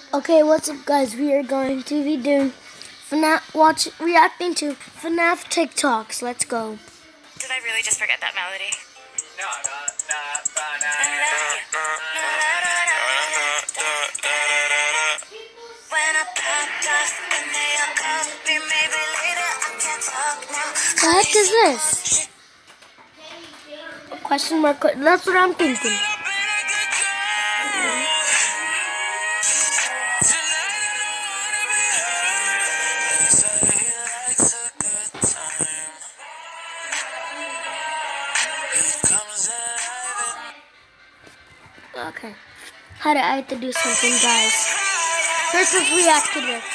Okay, what's up, guys? We are going to be doing reacting to FNAF TikToks. Let's go. Did I really just forget that melody? What the heck is this? Question mark. That's what I'm thinking. Okay. I had to do something, guys. First, let's react to this.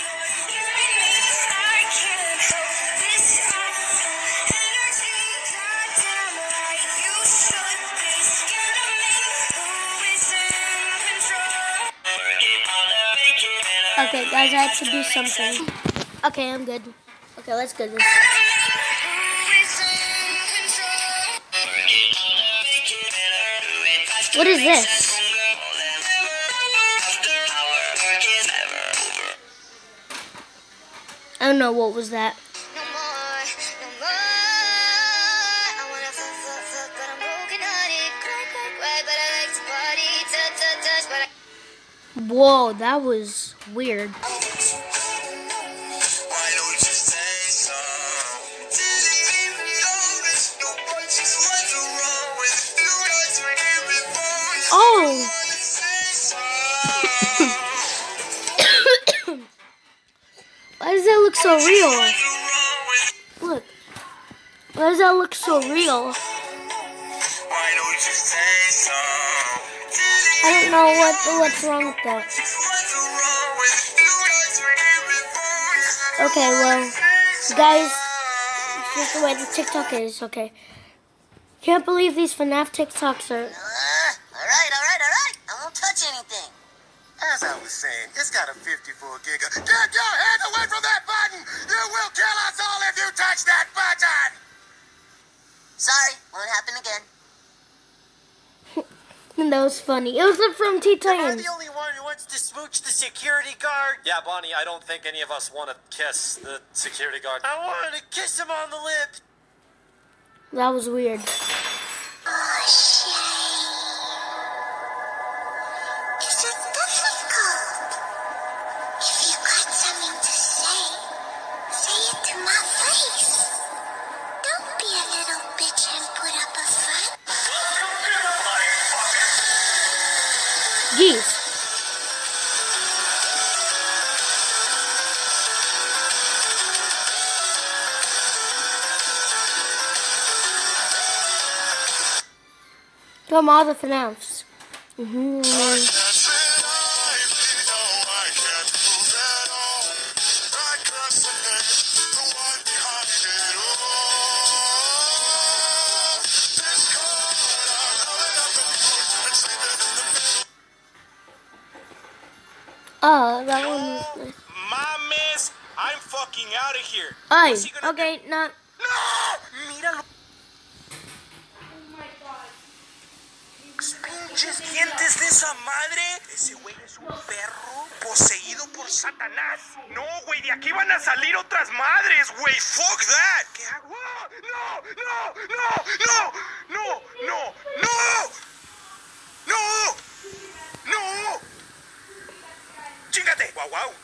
Okay, guys, I had to do something. Okay, I'm good. Okay, let's go. What is this? I don't know, what was that? Whoa, that was weird. Oh! Why does that look so real? Look. Why does that look so real? I don't know what's wrong with that. Okay, well, guys, it's just the way the TikTok is, okay. Can't believe these FNAF TikToks are... Alright. I won't touch anything. As I was saying, it's got a 54 gig. Get your hands away from that button! You will kill us all if you touch that button! Sorry, won't happen again. That was funny. It was from T-Titans. Am I the only one who wants to smooch the security guard? Yeah, Bonnie, I don't think any of us want to kiss the security guard. I wanted to kiss him on the lips. That was weird. Oh, shame. Is it difficult? If you got something to say it to my face. Don't be a little bitch and put up a front. Geese. Come all the FNAFs. Oh, that one was nice. My miss, I'm fucking out of here. Ay, okay, no. No! Míralo. Pinches dientes de esa madre. Ese güey es un perro poseído por Satanás. No, güey, de aquí van a salir otras madres, güey. Fuck that. ¿Qué hago? No. Chíngate. Guau.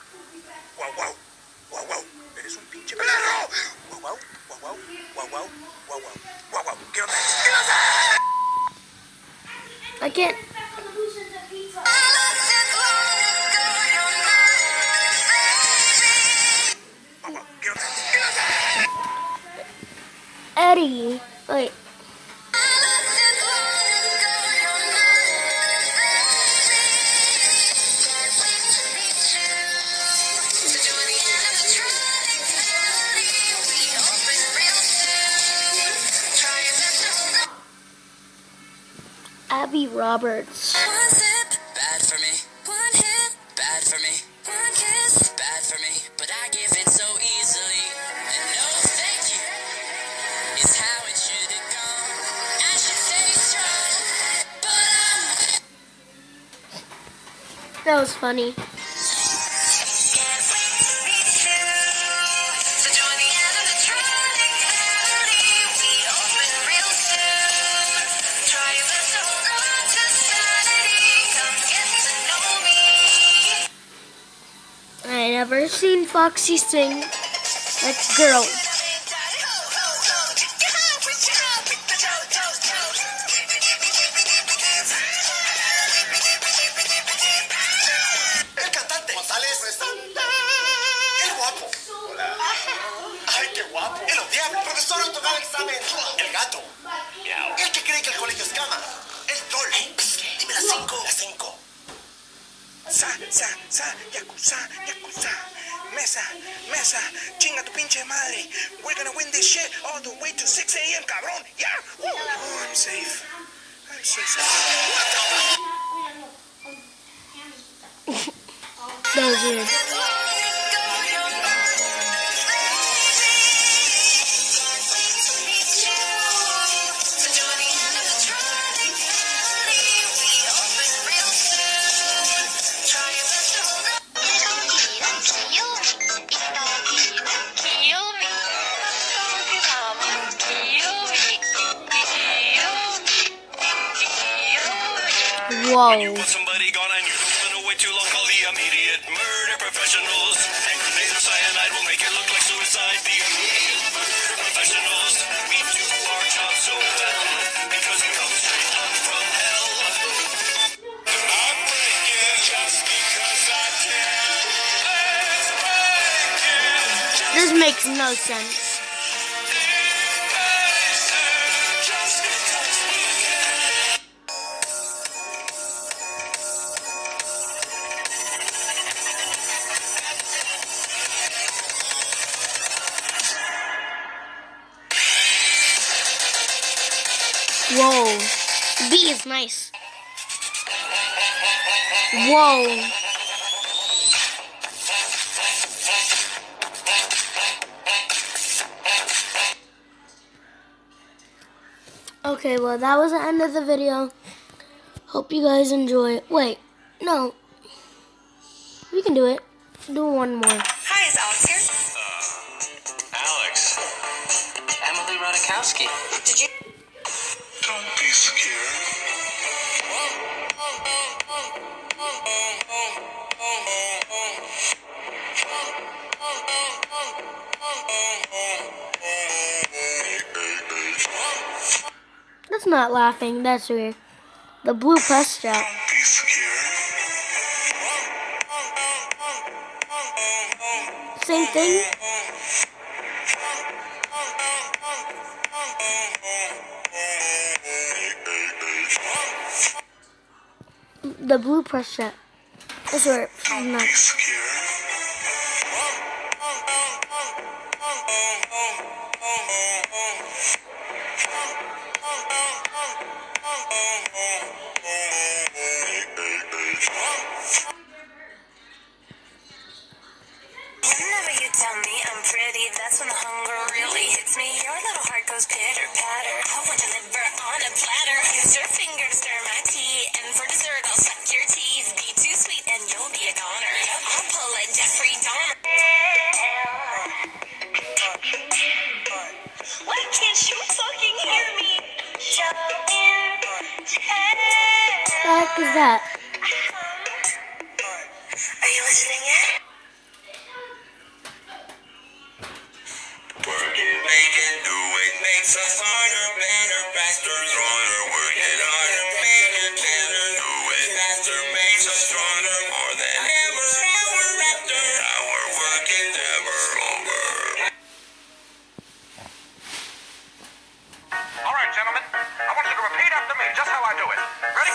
Eres un pinche perro. Guau. ¿Qué onda? I can't. Eddie, wait. Abby Roberts. One sip, bad for me. One hit, bad for me. One kiss, bad for me. But I give it so easily. And no thank you is how it should have gone. I should stay strong, but I'm... That was funny. never seen Foxy sing like a girl. El cantante González. El guapo. Hola. Ay, qué guapo. El odiable. Profesor, hoy tocaba examen. El gato. El que cree que el colegio es cama. El troll. Dime las 5. Las 5. Yakuza. Mesa, chinga tu pinche madre. We're gonna win this shit all the way to 6 a.m., cabrón. Yeah. Woo. Oh, I'm safe. I'm so safe. That was weird. Whoa. You want somebody gone and you've been away too long, call the immediate murder professionals. And grenade or cyanide will make it look like suicide. The immediate murder professionals. We do our job so well because we come straight up from hell. I'm breaking just because I can. Let's break it. This makes no sense. Whoa. B is nice. Whoa. Okay, well, that was the end of the video. Hope you guys enjoy it. Wait, no. We can do it. Do one more. Hi, is Alex here? Alex. Emily Radikowski. Did you? Don't be scared. That's not laughing. That's weird. The blue press strap. Don't be scared. Same thing. The blue press strap. That's where it's Don't not. be scared. Whenever you tell me I'm pretty, that's when the hunger really hits me. Your little heart goes pitter patter. I want your liver on a platter. Use your finger to stir my tea, and for dessert I'll suck your teeth. Be too sweet and you'll be a goner. I'll pull a Jeffrey Dahmer. Why can't you fucking hear me? Jump in. What the heck is that? Are you listening yet? Work it, make it, do it, makes us harder, better, faster, stronger. Work it harder, make it better, do it faster, makes us stronger, more than ever, after our work is never over. All right, gentlemen, I want you to repeat after me, just how I do it. Ready?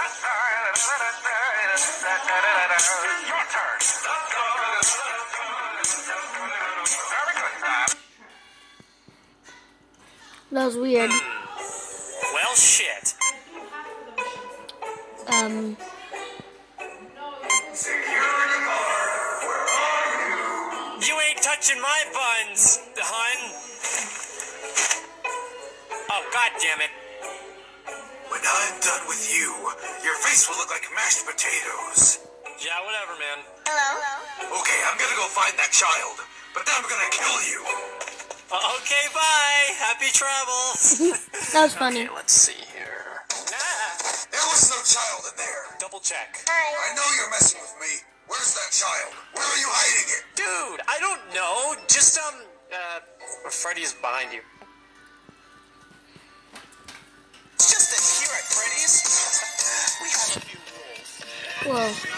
Your turn. Very good. That was weird. Well, shit. You ain't touching my buns, hun. Oh, God damn it. When I'm done with you, your face will look like mashed potatoes. Yeah, whatever, man. Hello? Okay, I'm gonna go find that child, but then I'm gonna kill you. Okay, bye. Happy travels. That was funny. Okay, let's see here. There was no child in there. Double check. Hi. I know you're messing with me. Where's that child? Where are you hiding it? Dude, I don't know. Just, Freddy's behind you. It's just that here at Freddy's, we have a few rules. Whoa.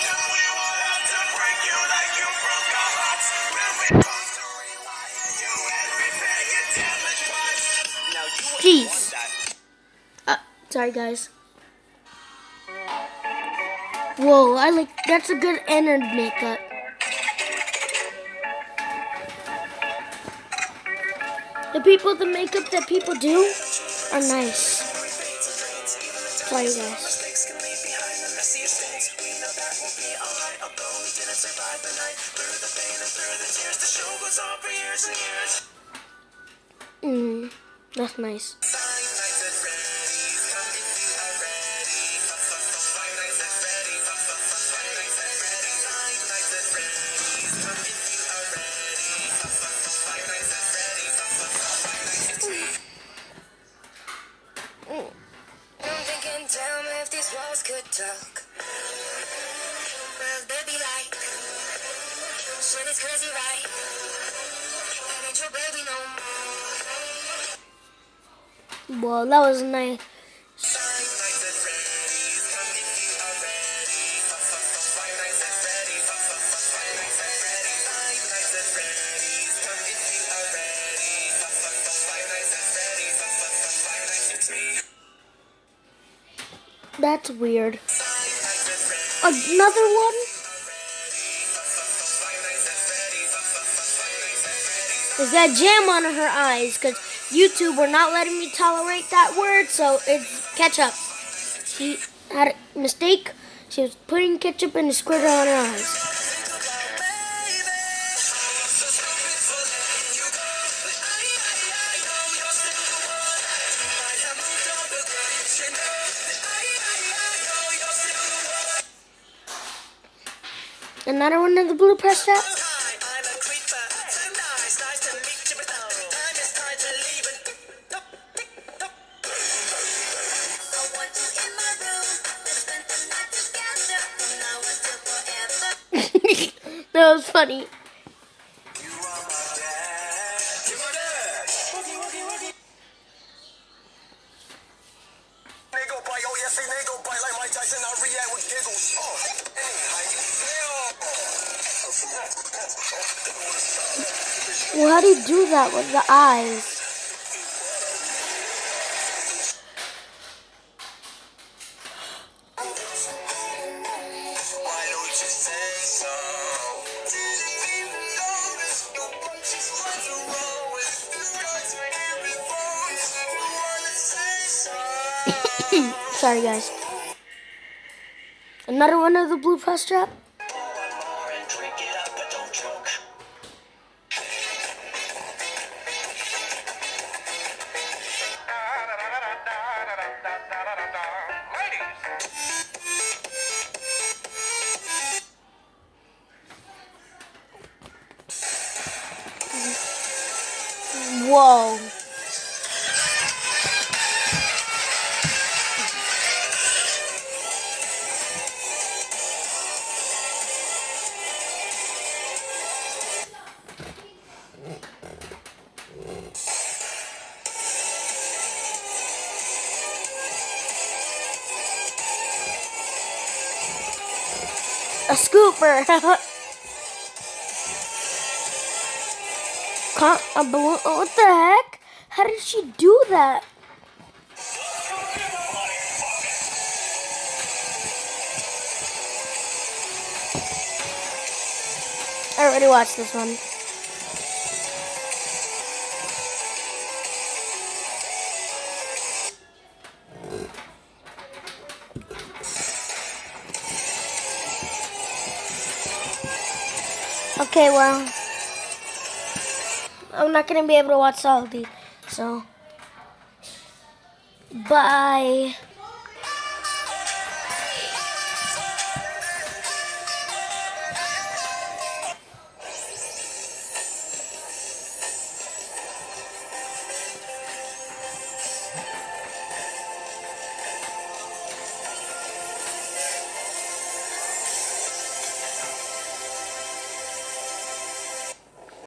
Jeez. Sorry, guys. Whoa, that's a good internet cut. The makeup that people do are nice. Sorry, guys. That's nice. Tell me if these walls could talk. Well, baby, like, shit is crazy, right? That ain't your baby no more. Well, that was nice. That's weird. Another one? Is that jam on her eyes? Because YouTube were not letting me tolerate that word, so it's ketchup. She had a mistake. She was putting ketchup and a squirter on her eyes. Another one of the blue press strap? That was funny. Well, how do you do that with the eyes? Sorry, guys. Another one of the blue press strap? Whoa. A scooper. A balloon. Oh, what the heck? How did she do that? I already watched this one. Okay, well, I'm not going to be able to watch all of these, so, bye.